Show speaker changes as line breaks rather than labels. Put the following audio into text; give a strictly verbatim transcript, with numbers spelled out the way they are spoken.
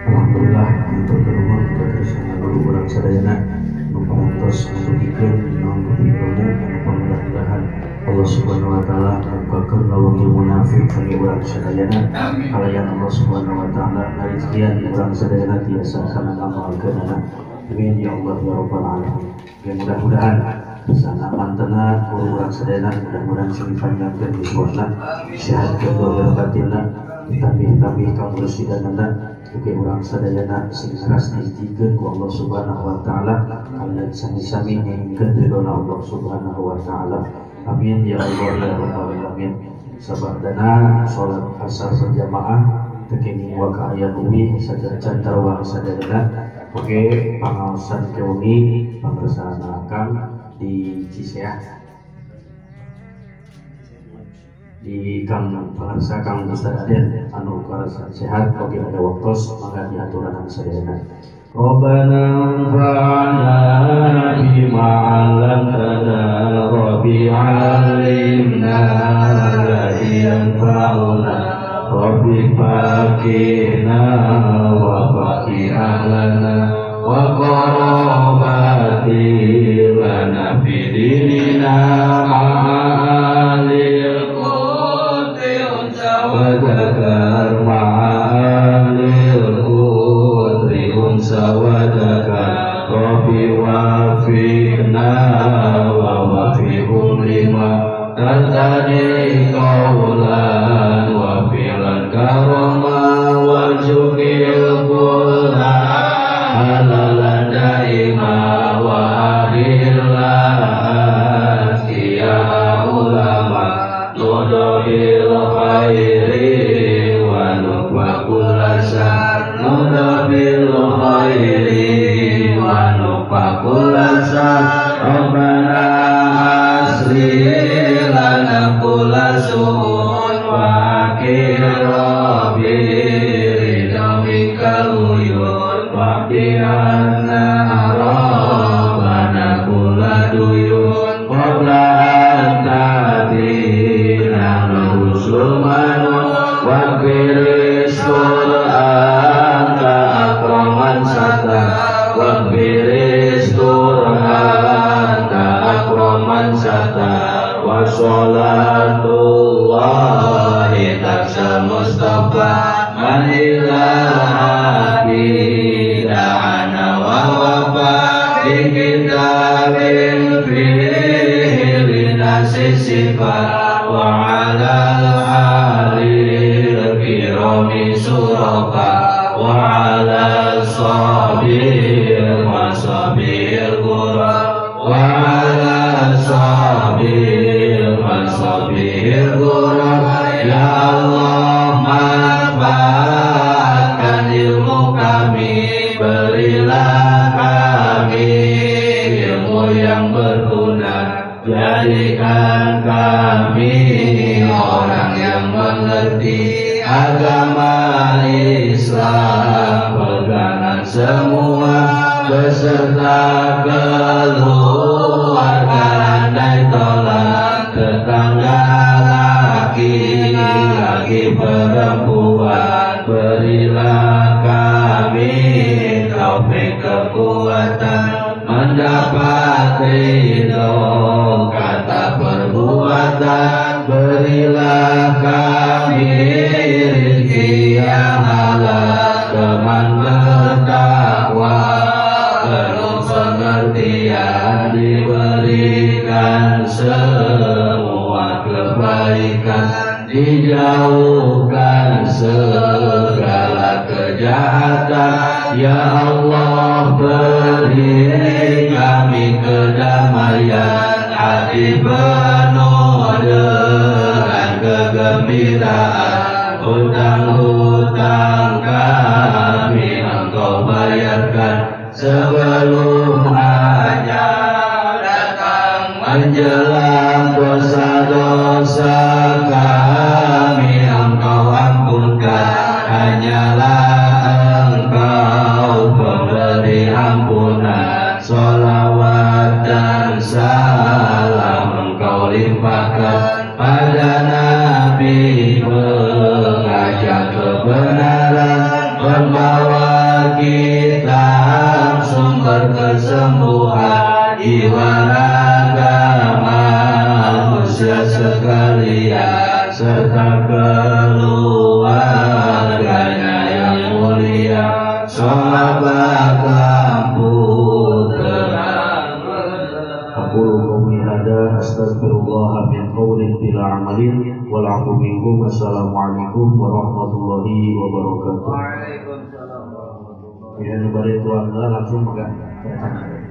Alhamdulillah untuk kerumun ketersana guru urang sadayana nu parantos ngasugikeun naon ilmu anu mudah-mudahan Allah Subhanahu wa taala ngabulkeun lawang munafik bagi urang sadayana. Kalayan Allah Subhanahu wa taala ngarizkian urang sadayana tiasa kana ngamalkeunana. Amin ya Allah ya rabbal alamin. Mudah-mudahan sana mantena guru urang sadayana mudah-mudahan sing dipanjangkeun uswahna sehat kedua batinna tambih-tambih kamulsidanana ugi urang sadayana sing ras dijikeun ku Allah Subhanahu wa taala kalian sami-sami ngingkeun ridona Allah Subhanahu wa taala. Amin ya Allah ya rabbal alamin. Sabardana salat asar berjamaah tekeni wa ka aya uwi sajajan tarawih sadayana oge pangaosan keuni pangersana Kang di Ciseah di Kang Pangarsa Kang Ustaz Aden anu karasa sehat oge ada waktos mangga diaturanan sadayana. Rabbana anfa'na bima 'allamtana rabbi 'allimna alladhi yanfa'una rabbi faqihna wa faqih ahlana wa qarabati lana fi dinina ma'alil qudri unsa wa dzakar ma'alil qudri unsa wa dzakar rabbi wafiqna wa wafiqhum lima tartadi qawlan wa fi'lan karama warzuqil qur'an halalan daima wa ahillah ya ulama nudohil khairi wa nufakul asar nudohil khairi wa nufakul asar Rabbana asli lana kula su'un wa akira biridamika uyun wa bi'anna rabbana kula duyun qabla antatina nusul manu wa biris Qur'an ka akraman sata wa biris Qur'an ka akraman sata wa sholatullahi taksal mustafa manilahi da'ana wa wafa di kitabin fihi linasi sifat wa ala alil kirami suraka wa ala sabir wa sabir gura wa ala sabir wa sabir gura ya Allah manfaatkan ilmu kami berilah kami ilmu yang berguna jadikan kami orang yang mengerti agama Islam pegangan semua beserta keluarga andai tolak tetangga laki-laki perempuan berilah kami taufik kekuatan mendapat ridho kata perbuatan berilah kami rezeki yang halal teman bertakwa penuh pengertian diberikan semua kebaikan dijauhkan segala kejahatan ya Allah beri kami kedamaian hati penuh dengan kegembiraan hutang-hutang kami Engkau bayarkan sebelum ajal datang menjelang dosa-dosa kami Engkau ampunkan hanyalah Engkau pemberi ampunan sholawat dan salam Engkau limpahkan pada Nabi mengajak kebenaran membawa beserta keluarganya yang mulia, sahabat lampu terang. Aqulu qawli hadza astaghfirullah min qawlin bila amalin wal 'afwu minkum. Assalamualaikum warahmatullahi wabarakatuh. Waalaikumsalam warahmatullahi wabarakatuh. Ya, balik tuan langsung enggak.